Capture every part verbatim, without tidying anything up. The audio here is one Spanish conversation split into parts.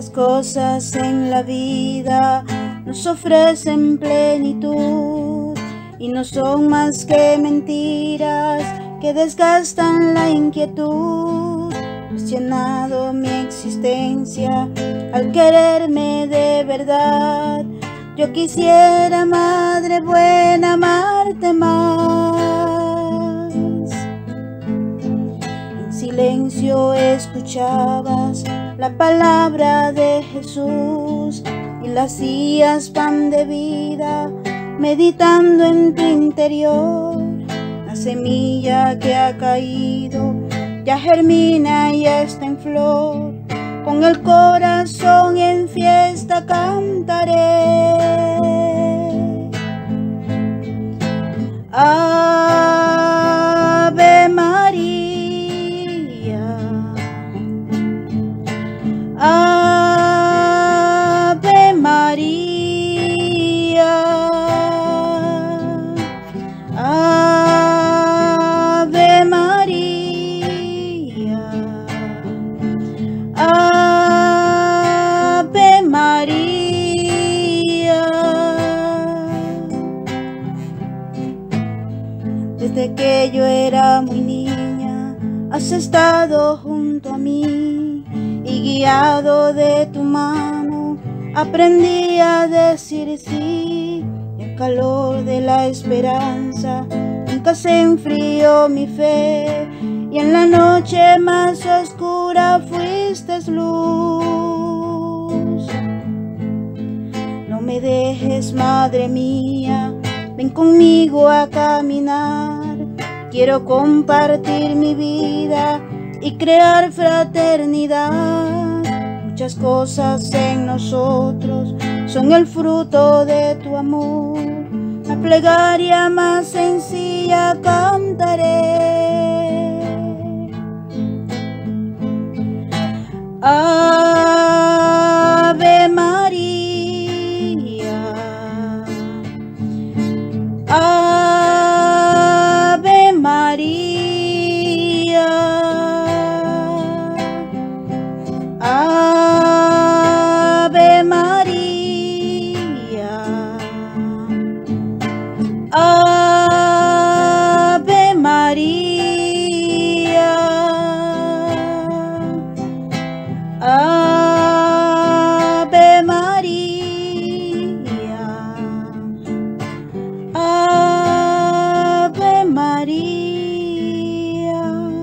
Muchas cosas en la vida nos ofrecen plenitud y no son más que mentiras que desgastan la inquietud. Cuestionado mi existencia al quererme de verdad. Yo quisiera, madre buena, amarte más. En silencio escuchabas la palabra de Jesús y la hacías pan de vida, meditando en tu interior. La semilla que ha caído ya germina y está en flor. Con el corazón en fiesta cantaré. Ave María, Ave María, Ave María, Ave María. Desde que yo era muy niña, has estado junto a mí y guiado de tu mano, aprendí a decir sí. Y el calor de la esperanza nunca se enfrió mi fe, y en la noche más oscura fuiste luz. No me dejes, madre mía, ven conmigo a caminar. Quiero compartir mi vida y crear fraternidad. Muchas cosas en nosotros son el fruto de tu amor. La plegaria más sencilla cantaré. Ave María, Ave María, Ave María, Ave María, Ave María, Ave María.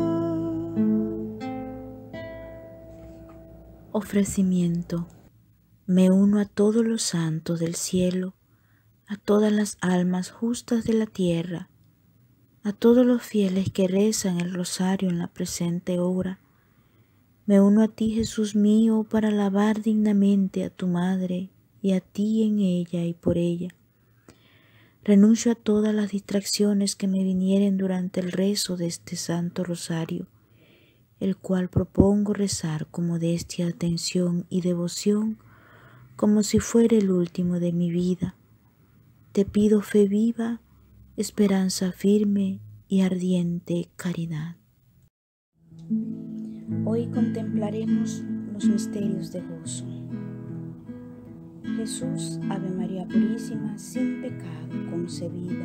Ofrecimiento. Me uno a todos los santos del cielo, a todas las almas justas de la tierra, a todos los fieles que rezan el rosario en la presente hora. Me uno a ti, Jesús mío, para alabar dignamente a tu Madre y a ti en ella y por ella. Renuncio a todas las distracciones que me vinieren durante el rezo de este santo rosario, el cual propongo rezar con modestia, atención y devoción, como si fuera el último de mi vida. Te pido fe viva, esperanza firme y ardiente caridad. Hoy contemplaremos los misterios de gozo. Jesús, Ave María Purísima, sin pecado concebida.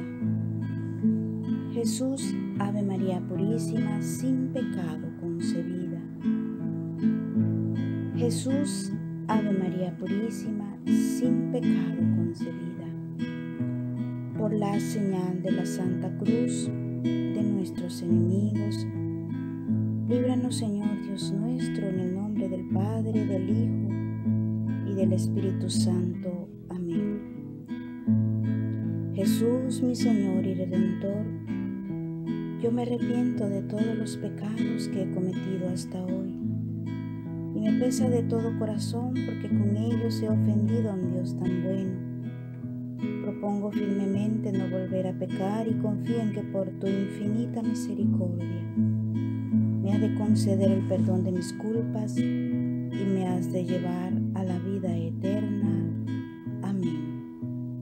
Jesús, Ave María Purísima, sin pecado concebida. Jesús, Ave María Purísima, sin pecado concebida. Por la señal de la Santa Cruz de nuestros enemigos, líbranos, Señor Dios nuestro, en el nombre del Padre, del Hijo y del Espíritu Santo. Amén. Jesús, mi Señor y Redentor, yo me arrepiento de todos los pecados que he cometido hasta hoy, y me pesa de todo corazón porque con ellos he ofendido a un Dios tan bueno. Propongo firmemente no volver a pecar y confío en que por tu infinita misericordia me has de conceder el perdón de mis culpas y me has de llevar a la vida eterna. Amén.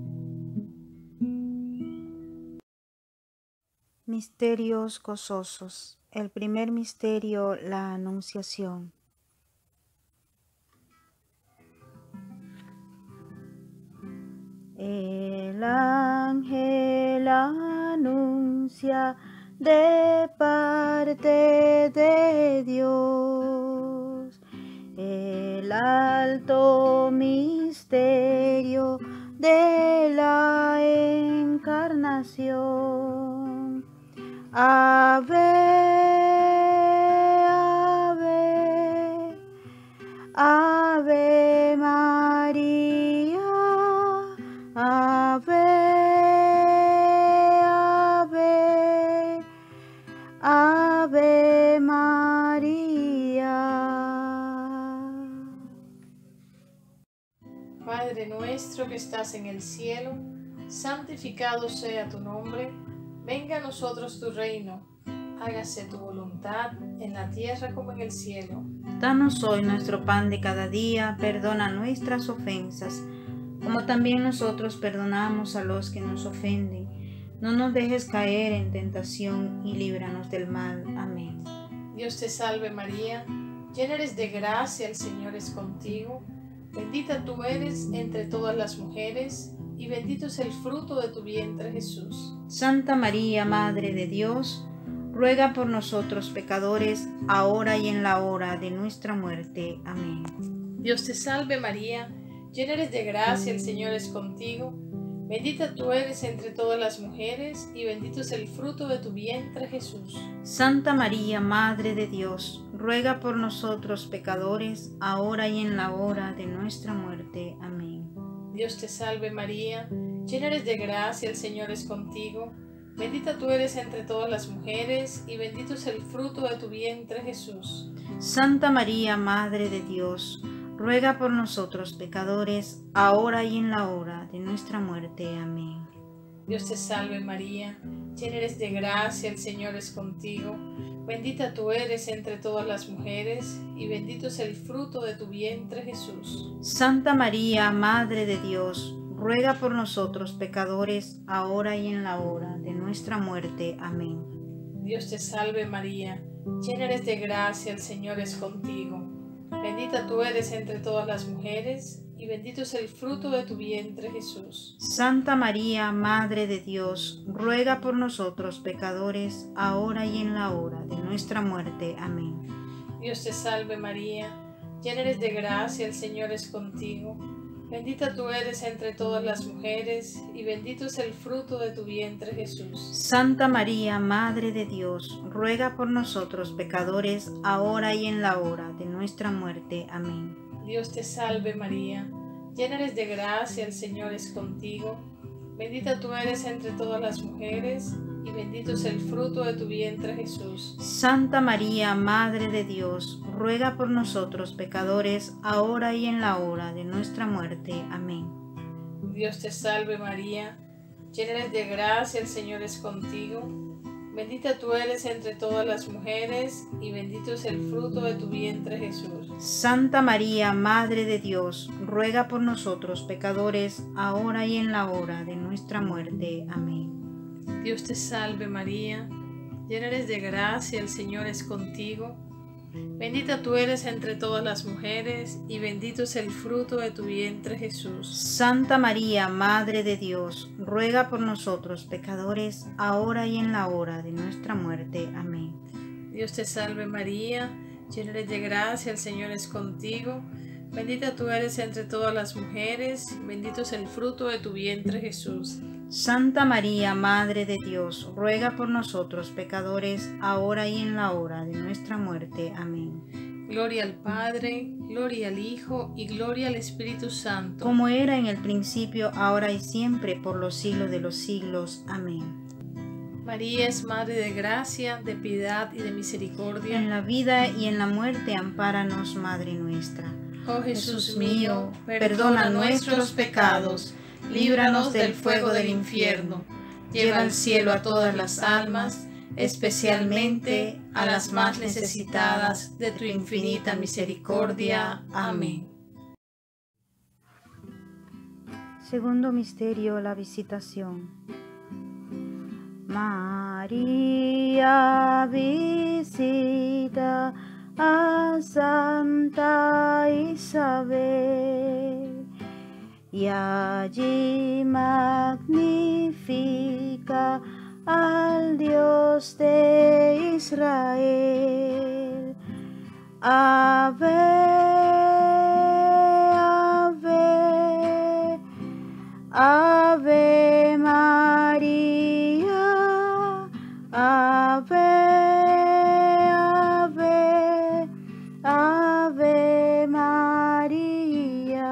Misterios gozosos. El primer misterio, la Anunciación. El ángel anuncia de parte de Dios el alto misterio de la encarnación. Ave, ave, ave María, ave, ave, ave María. Padre nuestro que estás en el cielo, santificado sea tu nombre, venga a nosotros tu reino, hágase tu voluntad en la tierra como en el cielo. Danos hoy nuestro pan de cada día, perdona nuestras ofensas, como también nosotros perdonamos a los que nos ofenden. No nos dejes caer en tentación y líbranos del mal. Amén. Dios te salve María, llena eres de gracia, el Señor es contigo. Bendita tú eres entre todas las mujeres, y bendito es el fruto de tu vientre, Jesús. Santa María, Madre de Dios, ruega por nosotros pecadores, ahora y en la hora de nuestra muerte. Amén. Dios te salve María, llena eres de gracia, el Señor es contigo. Bendita tú eres entre todas las mujeres, y bendito es el fruto de tu vientre, Jesús. Santa María, Madre de Dios, ruega por nosotros pecadores, ahora y en la hora de nuestra muerte. Amén. Dios te salve María, llena eres de gracia, el Señor es contigo. Bendita tú eres entre todas las mujeres, y bendito es el fruto de tu vientre, Jesús. Santa María, Madre de Dios, ruega por nosotros pecadores, ahora y en la hora de nuestra muerte. Amén. Dios te salve María, llena eres de gracia, el Señor es contigo. Bendita tú eres entre todas las mujeres, y bendito es el fruto de tu vientre, Jesús. Santa María, Madre de Dios, ruega por nosotros pecadores, ahora y en la hora de nuestra muerte. Amén. Dios te salve María, llena eres de gracia, el Señor es contigo. Bendita tú eres entre todas las mujeres, y bendito es el fruto de tu vientre, Jesús. Santa María, Madre de Dios, ruega por nosotros pecadores, ahora y en la hora de nuestra muerte. Amén. Dios te salve María, llena eres de gracia, el Señor es contigo. Bendita tú eres entre todas las mujeres, y bendito es el fruto de tu vientre, Jesús. Santa María, Madre de Dios, ruega por nosotros pecadores, ahora y en la hora de nuestra muerte. Amén. Dios te salve María, llena eres de gracia, el Señor es contigo. Bendita tú eres entre todas las mujeres, y bendito es el fruto de tu vientre, Jesús. Santa María, Madre de Dios, ruega por nosotros pecadores, ahora y en la hora de nuestra muerte. Amén. Dios te salve María, llena eres de gracia, el Señor es contigo. Bendita tú eres entre todas las mujeres, y bendito es el fruto de tu vientre, Jesús. Santa María, Madre de Dios, ruega por nosotros pecadores, ahora y en la hora de nuestra muerte. Amén. Dios te salve María, llena eres de gracia, el Señor es contigo. Bendita tú eres entre todas las mujeres, y bendito es el fruto de tu vientre, Jesús. Santa María, Madre de Dios, ruega por nosotros pecadores, ahora y en la hora de nuestra muerte. Amén. Dios te salve María, llena eres de gracia, el Señor es contigo. Bendita tú eres entre todas las mujeres, bendito es el fruto de tu vientre, Jesús. Santa María, Madre de Dios, ruega por nosotros pecadores, ahora y en la hora de nuestra muerte. Amén. Gloria al Padre, gloria al Hijo y gloria al Espíritu Santo. Como era en el principio, ahora y siempre, por los siglos de los siglos. Amén. María es Madre de gracia, de piedad y de misericordia. En la vida y en la muerte, ampáranos, Madre nuestra. Oh Jesús mío, perdona nuestros pecados, líbranos del fuego del infierno, lleva al cielo a todas las almas, especialmente a las más necesitadas de tu infinita misericordia. Amén. Segundo misterio, la visitación. María visita a Santa Isabel y allí magnifica al Dios de Israel. Ave, ave, Ave María, Ave, Ave, Ave María.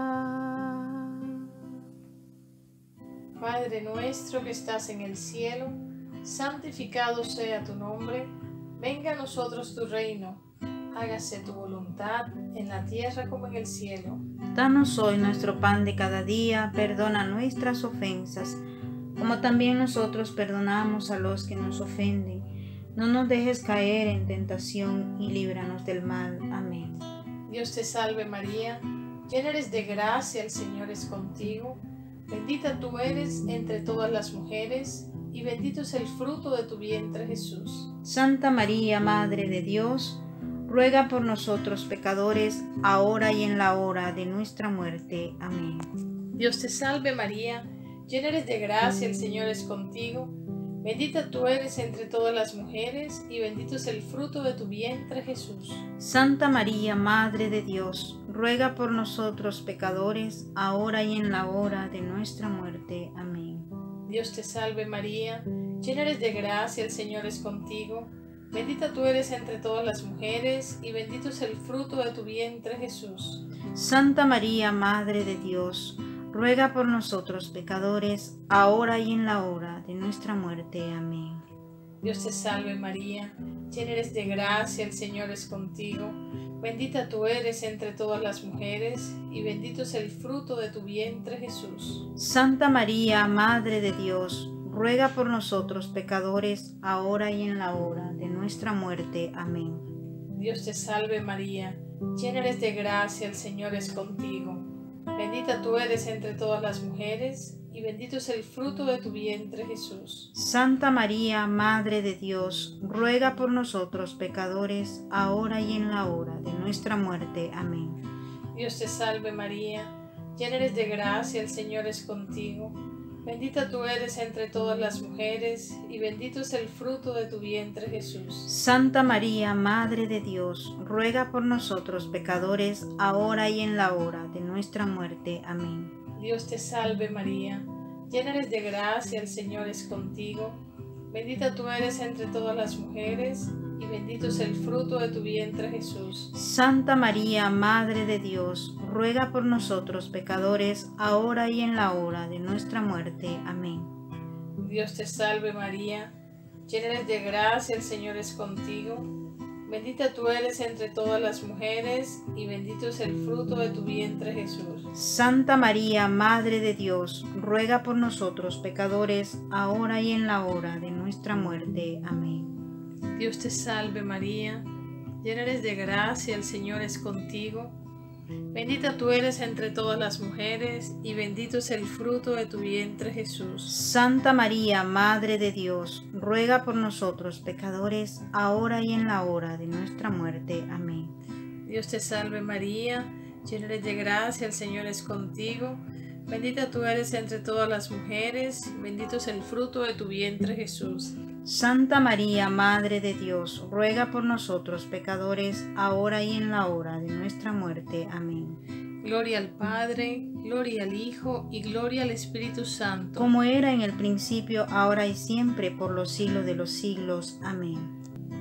Padre nuestro que estás en el cielo, santificado sea tu nombre, venga a nosotros tu reino, hágase tu voluntad en la tierra como en el cielo. Danos hoy nuestro pan de cada día, perdona nuestras ofensas, como también nosotros perdonamos a los que nos ofenden. No nos dejes caer en tentación y líbranos del mal. Amén. Dios te salve María, llena eres de gracia, el Señor es contigo. Bendita tú eres entre todas las mujeres, y bendito es el fruto de tu vientre Jesús. Santa María, Madre de Dios, ruega por nosotros pecadores, ahora y en la hora de nuestra muerte. Amén. Dios te salve María, llena eres de gracia, el Señor es contigo. Bendita tú eres entre todas las mujeres, y bendito es el fruto de tu vientre Jesús. Santa María, Madre de Dios, ruega por nosotros pecadores, ahora y en la hora de nuestra muerte. Amén. Dios te salve María, llena eres de gracia, el Señor es contigo. Bendita tú eres entre todas las mujeres, y bendito es el fruto de tu vientre Jesús. Santa María, Madre de Dios, ruega por nosotros pecadores, ahora y en la hora de nuestra muerte. Amén. Dios te salve María, llena eres de gracia, el Señor es contigo. Bendita tú eres entre todas las mujeres, y bendito es el fruto de tu vientre Jesús. Santa María, Madre de Dios, ruega por nosotros pecadores, ahora y en la hora de nuestra muerte. Amén. Dios te salve María, llena eres de gracia, el Señor es contigo. Bendita tú eres entre todas las mujeres, y bendito es el fruto de tu vientre Jesús. Santa María, Madre de Dios, ruega por nosotros pecadores, ahora y en la hora de nuestra muerte. Amén. Dios te salve María, llena eres de gracia, el Señor es contigo. Bendita tú eres entre todas las mujeres, y bendito es el fruto de tu vientre Jesús. Santa María, Madre de Dios, ruega por nosotros pecadores, ahora y en la hora de nuestra muerte. Amén. Dios te salve María, llena eres de gracia, el Señor es contigo. Bendita tú eres entre todas las mujeres, y bendito es el fruto de tu vientre Jesús. Santa María, Madre de Dios, ruega por nosotros pecadores, ahora y en la hora de nuestra muerte. Amén. Dios te salve María, llena eres de gracia, el Señor es contigo. Bendita tú eres entre todas las mujeres, y bendito es el fruto de tu vientre Jesús. Santa María, Madre de Dios, ruega por nosotros pecadores, ahora y en la hora de nuestra muerte. Amén. Dios te salve María, llena eres de gracia, el Señor es contigo. Bendita tú eres entre todas las mujeres, y bendito es el fruto de tu vientre Jesús. Santa María, Madre de Dios, ruega por nosotros pecadores, ahora y en la hora de nuestra muerte. Amén. Dios te salve María, llena eres de gracia, el Señor es contigo. Bendita tú eres entre todas las mujeres, bendito es el fruto de tu vientre Jesús. Santa María, Madre de Dios, ruega por nosotros pecadores, ahora y en la hora de nuestra muerte. Amén. Gloria al Padre, gloria al Hijo y gloria al Espíritu Santo. Como era en el principio, ahora y siempre, por los siglos de los siglos. Amén.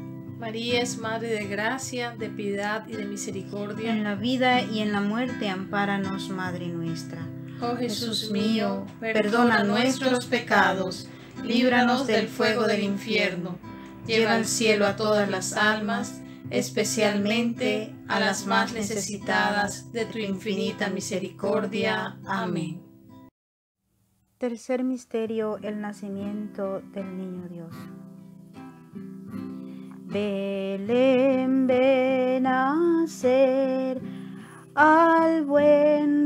María es Madre de gracia, de piedad y de misericordia. En la vida y en la muerte, ampáranos, Madre nuestra. Oh Jesús mío, perdona nuestros pecados, líbranos del fuego del infierno, lleva al cielo a todas las almas, especialmente a las más necesitadas de tu infinita misericordia. Amén. Tercer misterio, el nacimiento del niño Dios. Belén, ven a ser al buen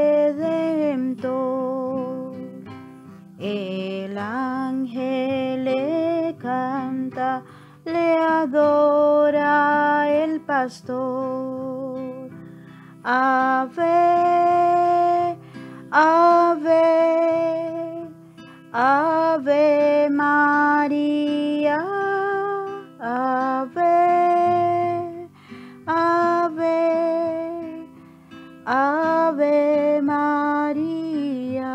Redentor. El ángel le canta, le adora el pastor. Ave, Ave, Ave María, Ave, Ave, Ave María.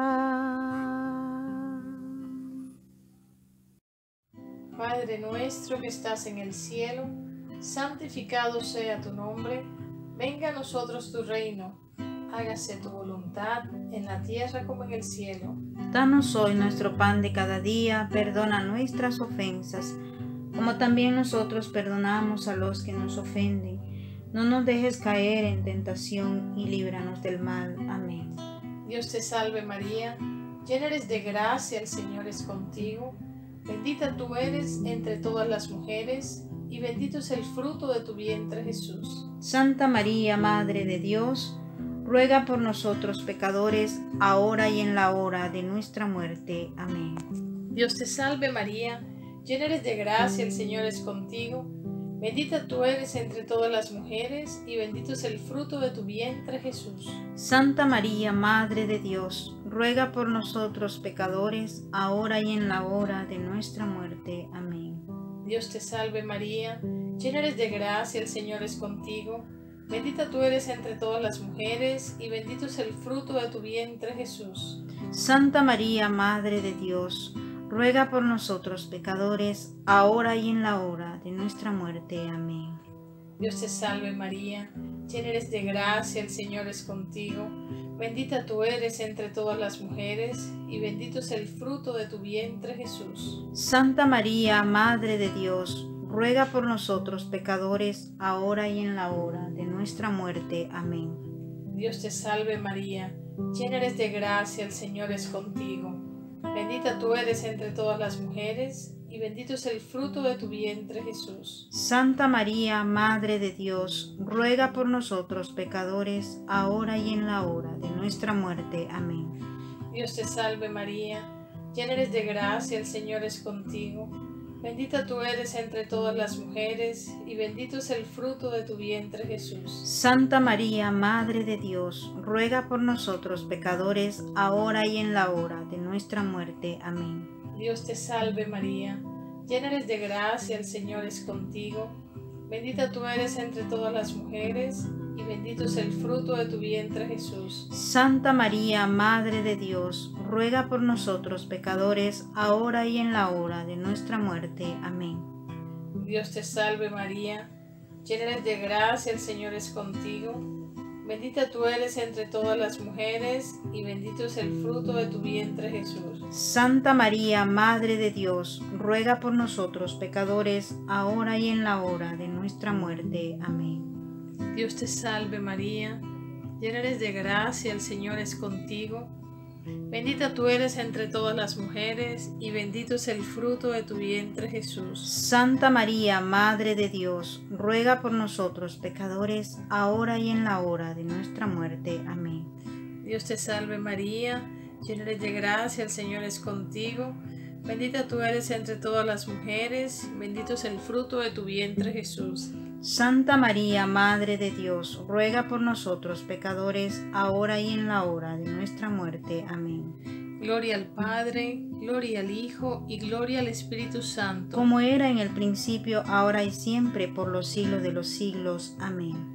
Padre nuestro que estás en el cielo, santificado sea tu nombre, venga a nosotros tu reino, hágase tu voluntad en la tierra como en el cielo. Danos hoy nuestro pan de cada día, perdona nuestras ofensas, como también nosotros perdonamos a los que nos ofenden. No nos dejes caer en tentación y líbranos del mal. Amén. Dios te salve María, llena eres de gracia, el Señor es contigo. Bendita tú eres entre todas las mujeres, y bendito es el fruto de tu vientre Jesús. Santa María, Madre de Dios, ruega por nosotros pecadores, ahora y en la hora de nuestra muerte. Amén. Dios te salve María, llena eres de gracia, el Señor es contigo. Bendita tú eres entre todas las mujeres, y bendito es el fruto de tu vientre Jesús. Santa María, Madre de Dios, ruega por nosotros pecadores, ahora y en la hora de nuestra muerte. Amén. Dios te salve María, llena eres de gracia, el Señor es contigo. Bendita tú eres entre todas las mujeres, y bendito es el fruto de tu vientre Jesús. Santa María, Madre de Dios, ruega por nosotros pecadores, ahora y en la hora de nuestra muerte. Amén. Dios te salve María, llena eres de gracia, el Señor es contigo. Bendita tú eres entre todas las mujeres, y bendito es el fruto de tu vientre Jesús. Santa María, Madre de Dios, ruega por nosotros pecadores, ahora y en la hora de nuestra muerte. Amén. Dios te salve María, llena eres de gracia, el Señor es contigo. Bendita tú eres entre todas las mujeres, y bendito es el fruto de tu vientre Jesús. Santa María, Madre de Dios, ruega por nosotros pecadores, ahora y en la hora de nuestra muerte. Amén. Dios te salve María, llena eres de gracia, el Señor es contigo. Bendita tú eres entre todas las mujeres, y bendito es el fruto de tu vientre Jesús. Santa María, Madre de Dios, ruega por nosotros pecadores, ahora y en la hora de nuestra muerte. Amén. Dios te salve María, llena eres de gracia, el Señor es contigo. Bendita tú eres entre todas las mujeres, y bendito es el fruto de tu vientre Jesús. Santa María, Madre de Dios, ruega por nosotros pecadores, ahora y en la hora de nuestra muerte. Amén. Dios te salve María, llena eres de gracia, el Señor es contigo. Bendita tú eres entre todas las mujeres, y bendito es el fruto de tu vientre Jesús. Santa María, Madre de Dios, ruega por nosotros pecadores, ahora y en la hora de nuestra muerte. Amén. Dios te salve María, llena eres de gracia, el Señor es contigo. Bendita tú eres entre todas las mujeres, y bendito es el fruto de tu vientre Jesús. Santa María, Madre de Dios, ruega por nosotros pecadores, ahora y en la hora de nuestra muerte. Amén. Dios te salve María, llena eres de gracia, el Señor es contigo. Bendita tú eres entre todas las mujeres, bendito es el fruto de tu vientre Jesús. Santa María, Madre de Dios, ruega por nosotros pecadores, ahora y en la hora de nuestra muerte. Amén. Gloria al Padre, gloria al Hijo y gloria al Espíritu Santo. Como era en el principio, ahora y siempre, por los siglos de los siglos. Amén.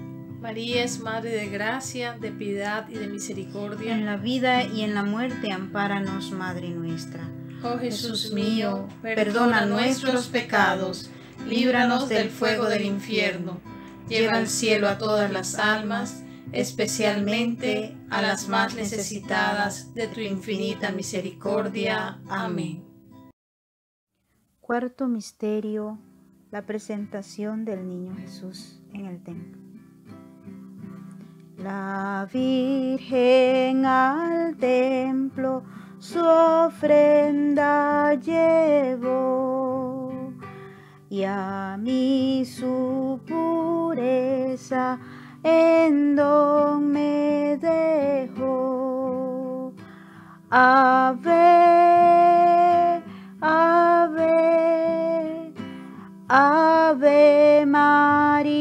María es Madre de gracia, de piedad y de misericordia. En la vida y en la muerte, ampáranos, Madre nuestra. Oh Jesús mío, perdona nuestros pecados, líbranos del fuego del infierno, lleva al cielo a todas las almas, especialmente a las más necesitadas de tu infinita misericordia. Amén. Cuarto misterio, la presentación del niño Jesús en el templo. La Virgen al templo su ofrenda llevó, y a mí su pureza en don me dejó. Ave, ave, ave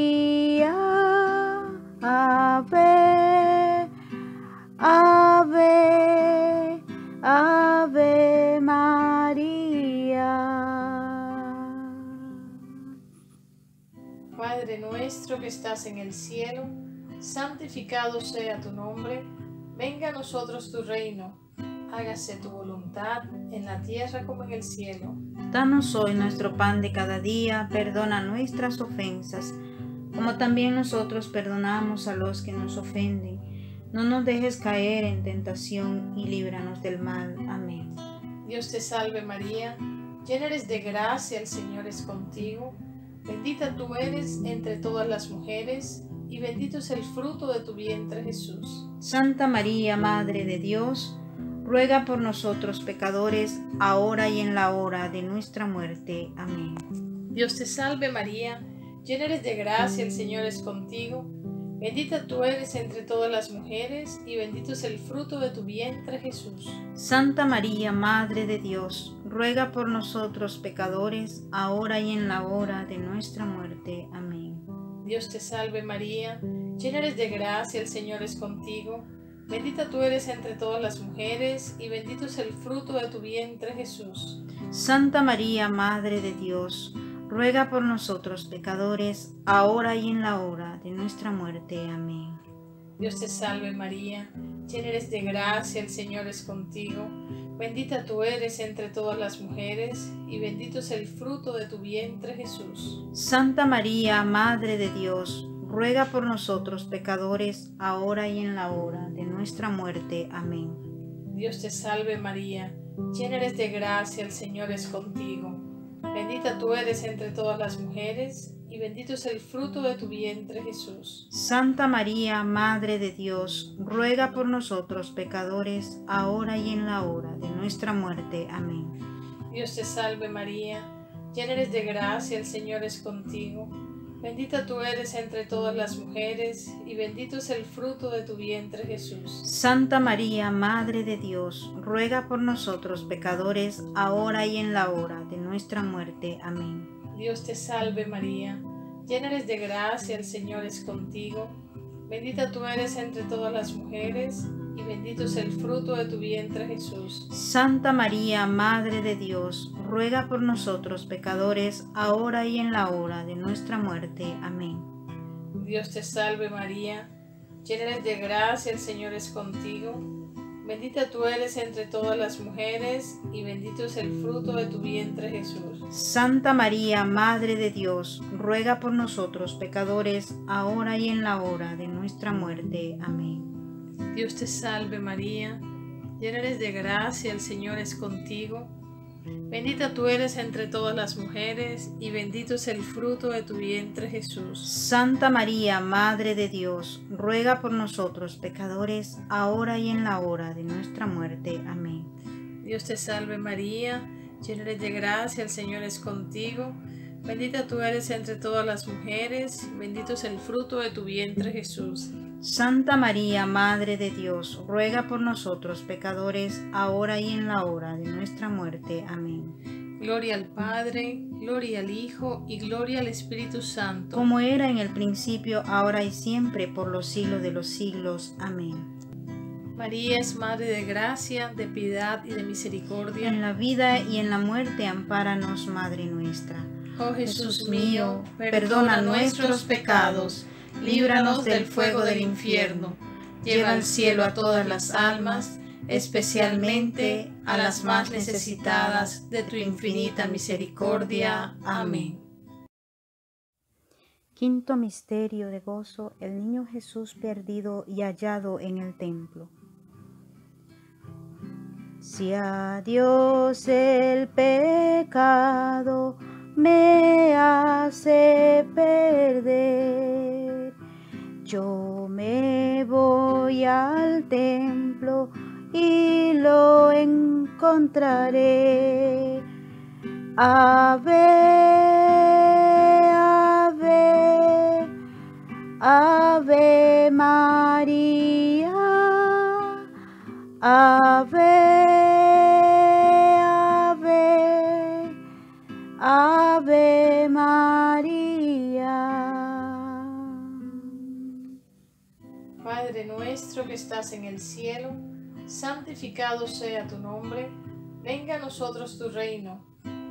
María, ave, ave. Padre nuestro que estás en el cielo, santificado sea tu nombre, venga a nosotros tu reino, hágase tu voluntad en la tierra como en el cielo. Danos hoy nuestro pan de cada día, perdona nuestras ofensas, como también nosotros perdonamos a los que nos ofenden. No nos dejes caer en tentación y líbranos del mal. Amén. Dios te salve María, llena eres de gracia, el Señor es contigo. Bendita tú eres entre todas las mujeres, y bendito es el fruto de tu vientre Jesús. Santa María, Madre de Dios, ruega por nosotros pecadores, ahora y en la hora de nuestra muerte. Amén. Dios te salve María, llena eres de gracia, el Señor es contigo. Bendita tú eres entre todas las mujeres, y bendito es el fruto de tu vientre Jesús. Santa María, Madre de Dios, ruega por nosotros pecadores, ahora y en la hora de nuestra muerte. Amén. Dios te salve María, llena eres de gracia, el Señor es contigo. Bendita tú eres entre todas las mujeres, y bendito es el fruto de tu vientre Jesús. Santa María, Madre de Dios, ruega por nosotros pecadores, ahora y en la hora de nuestra muerte. Amén. Dios te salve María, llena eres de gracia, el Señor es contigo. Bendita tú eres entre todas las mujeres, y bendito es el fruto de tu vientre Jesús. Santa María, Madre de Dios, ruega por nosotros pecadores, ahora y en la hora de nuestra muerte. Amén. Dios te salve María, llena eres de gracia, el Señor es contigo. Bendita tú eres entre todas las mujeres, y bendito es el fruto de tu vientre Jesús. Santa María, Madre de Dios, ruega por nosotros pecadores, ahora y en la hora de nuestra muerte. Amén. Dios te salve María, llena eres de gracia, el Señor es contigo. Bendita tú eres entre todas las mujeres, y bendito es el fruto de tu vientre Jesús. Santa María, Madre de Dios, ruega por nosotros pecadores, ahora y en la hora de nuestra muerte. Amén. Dios te salve María, llena eres de gracia, el Señor es contigo. Bendita tú eres entre todas las mujeres, y bendito es el fruto de tu vientre Jesús. Santa María, Madre de Dios, ruega por nosotros pecadores, ahora y en la hora de nuestra muerte. Amén. Dios te salve María, llena eres de gracia, el Señor es contigo. Bendita tú eres entre todas las mujeres, y bendito es el fruto de tu vientre Jesús. Santa María, Madre de Dios, ruega por nosotros pecadores, ahora y en la hora de nuestra muerte. Amén. Dios te salve María, llena eres de gracia, el Señor es contigo. Bendita tú eres entre todas las mujeres, y bendito es el fruto de tu vientre Jesús. Santa María, Madre de Dios, ruega por nosotros pecadores, ahora y en la hora de nuestra muerte. Amén. Dios te salve María, llena eres de gracia, el Señor es contigo. Bendita tú eres entre todas las mujeres, bendito es el fruto de tu vientre Jesús. Santa María, Madre de Dios, ruega por nosotros pecadores, ahora y en la hora de nuestra muerte. Amén. Gloria al Padre, gloria al Hijo y gloria al Espíritu Santo. Como era en el principio, ahora y siempre, por los siglos de los siglos. Amén. María es Madre de gracia, de piedad y de misericordia. En la vida y en la muerte, ampáranos, Madre nuestra. Oh Jesús mío, perdona nuestros pecados, líbranos del fuego del infierno, lleva al cielo a todas las almas, especialmente a las más necesitadas de tu infinita misericordia. Amén. Quinto misterio de gozo, el niño Jesús perdido y hallado en el templo. Si a Dios el pecado me hace perder, yo me voy al templo y lo encontraré. Ave, ave, ave María, ave, ave, ave María. Padre nuestro que estás en el cielo, santificado sea tu nombre, venga a nosotros tu reino.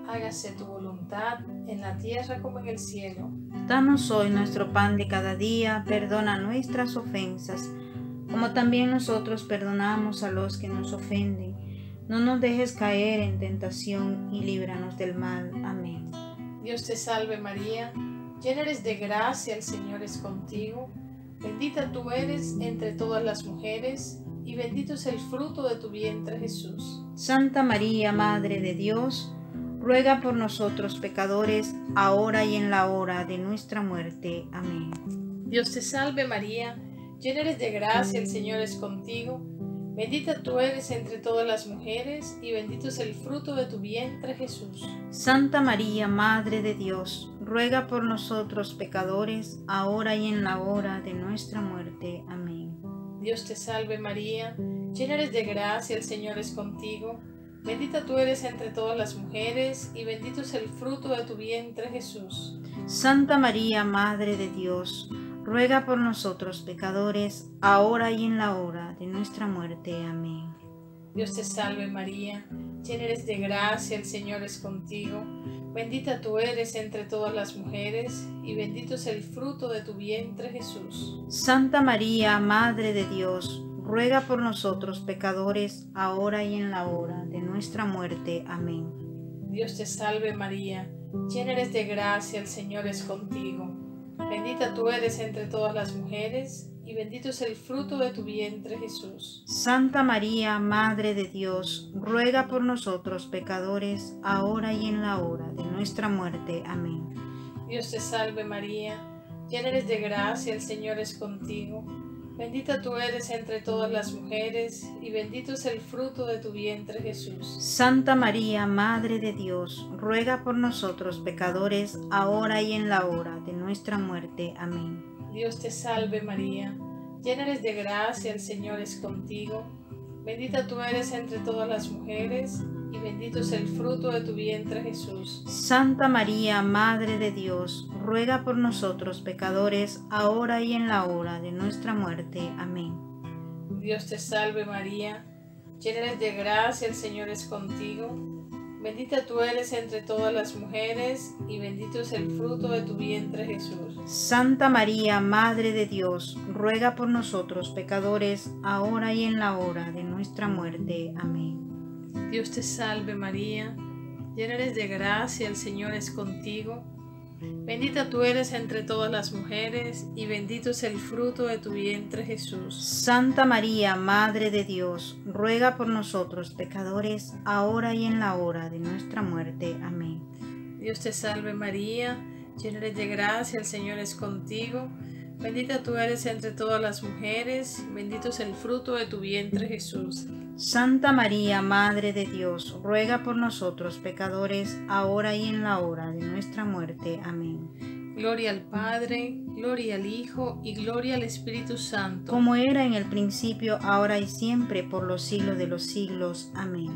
hágase tu voluntad en la tierra como en el cielo. Danos hoy nuestro pan de cada día, perdona nuestras ofensas, como también nosotros perdonamos a los que nos ofenden. No nos dejes caer en tentación y líbranos del mal. Amén. Dios te salve María, llena eres de gracia, el Señor es contigo. Bendita tú eres entre todas las mujeres, y bendito es el fruto de tu vientre Jesús. Santa María, Madre de Dios, ruega por nosotros pecadores, ahora y en la hora de nuestra muerte. Amén. Dios te salve María, llena eres de gracia, el Señor es contigo. Bendita tú eres entre todas las mujeres, y bendito es el fruto de tu vientre Jesús. Santa María, Madre de Dios, ruega por nosotros pecadores, ahora y en la hora de nuestra muerte. Amén. Dios te salve María, llena eres de gracia, el Señor es contigo. Bendita tú eres entre todas las mujeres, y bendito es el fruto de tu vientre Jesús. Santa María, Madre de Dios, ruega por nosotros pecadores, ahora y en la hora de nuestra muerte. Amén. Dios te salve María, llena eres de gracia, el Señor es contigo. Bendita tú eres entre todas las mujeres, y bendito es el fruto de tu vientre Jesús. Santa María, Madre de Dios, ruega por nosotros pecadores, ahora y en la hora de nuestra muerte. Amén. Dios te salve María, llena eres de gracia, el Señor es contigo. Bendita tú eres entre todas las mujeres, y bendito es el fruto de tu vientre Jesús. Santa María, Madre de Dios, ruega por nosotros pecadores, ahora y en la hora de nuestra muerte. Amén. Dios te salve María, llena eres de gracia, el Señor es contigo. Bendita tú eres entre todas las mujeres, y bendito es el fruto de tu vientre Jesús. Santa María, Madre de Dios, ruega por nosotros pecadores, ahora y en la hora de nuestra muerte. Amén. Dios te salve María, llena eres de gracia, el Señor es contigo. Bendita tú eres entre todas las mujeres, y bendito es el fruto de tu vientre Jesús. Santa María, Madre de Dios, ruega por nosotros pecadores, ahora y en la hora de nuestra muerte. Amén. Dios te salve María, llena eres de gracia, el Señor es contigo. Bendita tú eres entre todas las mujeres, y bendito es el fruto de tu vientre Jesús. Santa María, Madre de Dios, ruega por nosotros pecadores, ahora y en la hora de nuestra muerte. Amén. Dios te salve María, llena eres de gracia, el Señor es contigo. Bendita tú eres entre todas las mujeres, y bendito es el fruto de tu vientre Jesús. Santa María, Madre de Dios, ruega por nosotros pecadores, ahora y en la hora de nuestra muerte. Amén. Dios te salve María, llena eres de gracia, el Señor es contigo. Bendita tú eres entre todas las mujeres, bendito es el fruto de tu vientre Jesús. Santa María, Madre de Dios, ruega por nosotros pecadores, ahora y en la hora de nuestra muerte. Amén. Gloria al Padre, gloria al Hijo y gloria al Espíritu Santo. Como era en el principio, ahora y siempre, por los siglos de los siglos. Amén.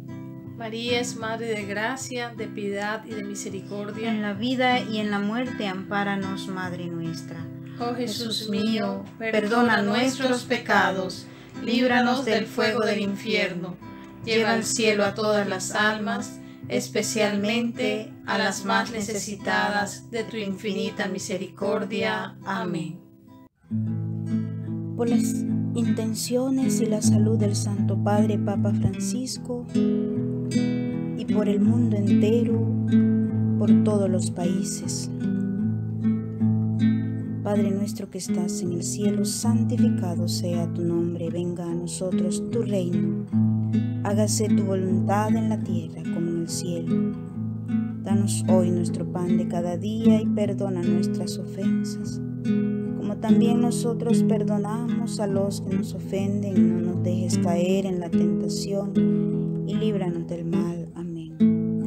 María es Madre de gracia, de piedad y de misericordia. En la vida y en la muerte, ampáranos, Madre nuestra. Oh Jesús mío, perdona nuestros pecados, líbranos del fuego del infierno, lleva al cielo a todas las almas, especialmente a las más necesitadas de tu infinita misericordia. Amén. Por las intenciones y la salud del Santo Padre Papa Francisco, y por el mundo entero, por todos los países. Padre nuestro que estás en el cielo, santificado sea tu nombre, venga a nosotros tu reino, hágase tu voluntad en la tierra como en el cielo. Danos hoy nuestro pan de cada día y perdona nuestras ofensas, como también nosotros perdonamos a los que nos ofenden. No nos dejes caer en la tentación y líbranos del mal. Amén.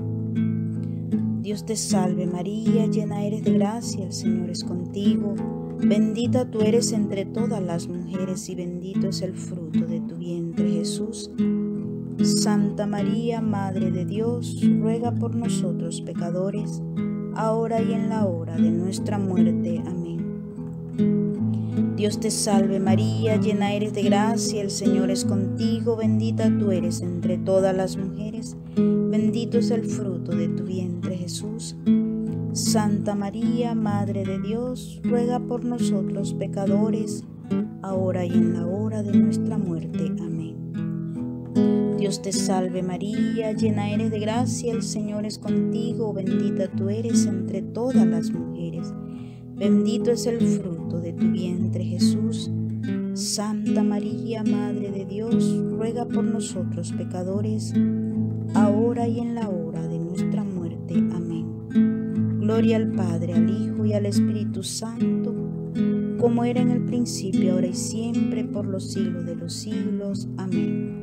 Dios te salve María, llena eres de gracia, el Señor es contigo. Bendita tú eres entre todas las mujeres, y bendito es el fruto de tu vientre Jesús. Santa María, Madre de Dios, ruega por nosotros pecadores, ahora y en la hora de nuestra muerte. Amén. Dios te salve María, llena eres de gracia, el Señor es contigo, bendita tú eres entre todas las mujeres, bendito es el fruto de tu vientre Jesús. Santa María, Madre de Dios, ruega por nosotros pecadores, ahora y en la hora de nuestra muerte. Amén. Dios te salve María, llena eres de gracia, el Señor es contigo, bendita tú eres entre todas las mujeres, bendito es el fruto de tu vientre Jesús. Santa María, Madre de Dios, ruega por nosotros pecadores, ahora y en la hora de nuestra muerte. Amén. Gloria al Padre, al Hijo y al Espíritu Santo, como era en el principio, ahora y siempre, por los siglos de los siglos. Amén.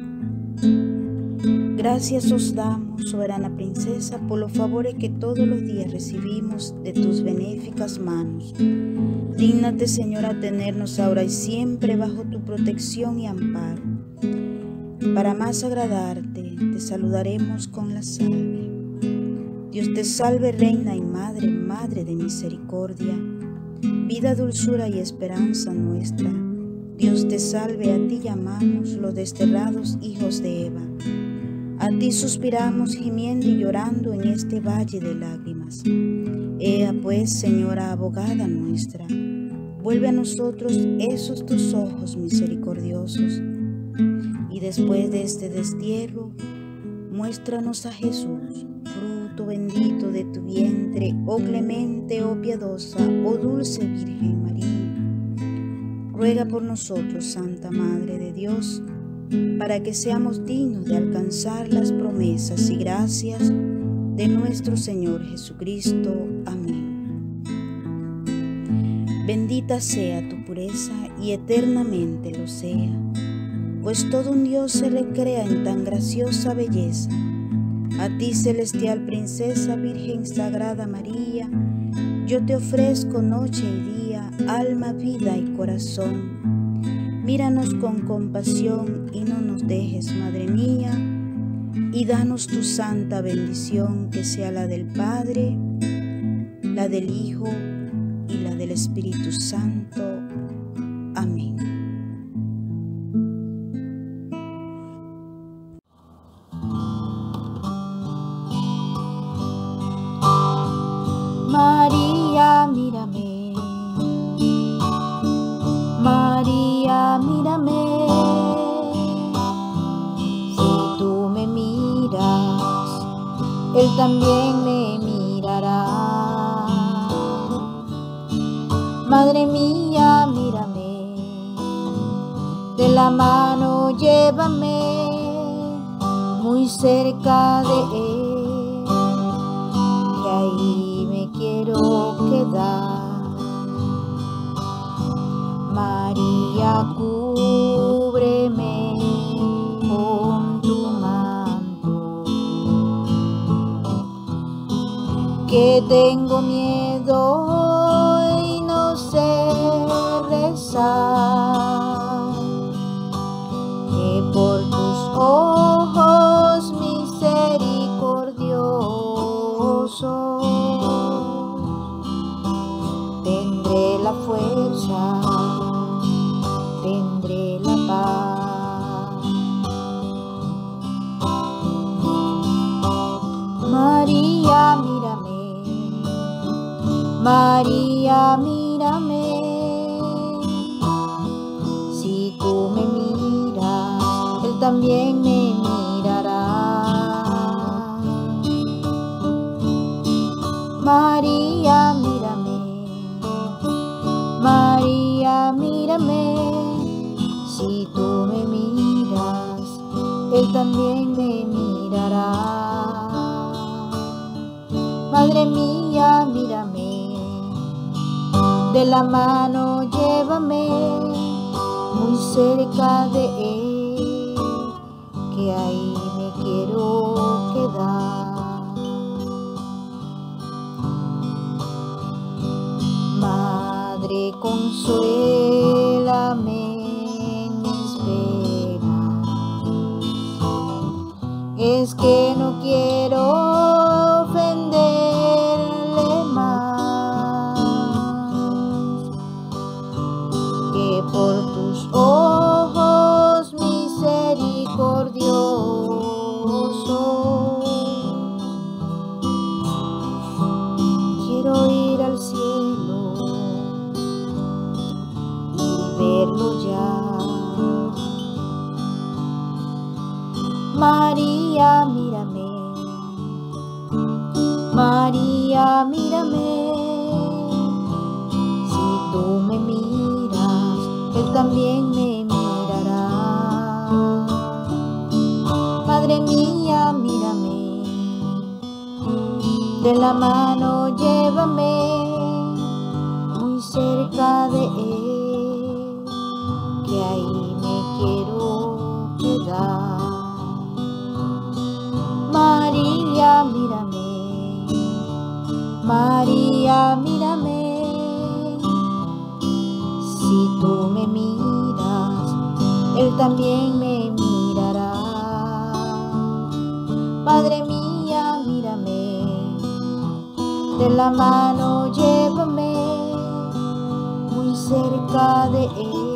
Gracias os damos, soberana princesa, por los favores que todos los días recibimos de tus benéficas manos. Dígnate, Señora, tenernos ahora y siempre bajo tu protección y amparo. Para más agradarte, te saludaremos con la salve. Dios te salve, Reina y Madre, Madre de misericordia, vida, dulzura y esperanza nuestra. Dios te salve, a ti llamamos los desterrados hijos de Eva. A ti suspiramos gimiendo y llorando en este valle de lágrimas. Ea pues, Señora abogada nuestra, vuelve a nosotros esos tus ojos misericordiosos, y después de este destierro, muéstranos a Jesús, fruto bendito de tu vientre, oh clemente, oh piadosa, oh dulce Virgen María. Ruega por nosotros, Santa Madre de Dios, para que seamos dignos de alcanzar las promesas y gracias de nuestro Señor Jesucristo. Amén. Bendita sea tu pureza y eternamente lo sea, pues todo un Dios se recrea en tan graciosa belleza. A ti, celestial princesa, Virgen Sagrada María, yo te ofrezco noche y día, alma, vida y corazón. Míranos con compasión y no nos dejes, Madre mía, y danos tu santa bendición, que sea la del Padre, la del Hijo y la del Espíritu Santo. Amén. María, mírame. María, mírame. Si tú me miras, Él también me mirará. Madre mía, mírame, de la mano llévame muy cerca de Él, que ahí me quiero quedar. María, cúbreme con tu manto, que tengo miedo y no sé rezar, que por tus ojos misericordiosos tendré la fuerza, tendré la paz. María, mírame. María, mírame. Si tú me miras, Él también me mirará. María, mírame. María, mírame. Si tú me miras, Él también me mirará. Madre mía, mírame, de la mano llévame muy cerca de Él, que ahí me quiero quedar. Madre, consuélame en mis penas, es que no quiero ofenderle más. verlo ya. María, mírame, María, mírame, si tú me miras, Él también me mirará. Madre mía, mírame, de la mano llévame, muy cerca de Él, que ahí me quiero quedar. María, mírame, María, mírame, si tú me miras, Él también me mirará. Madre mía, mírame, de la mano llévame, muy cerca de Él,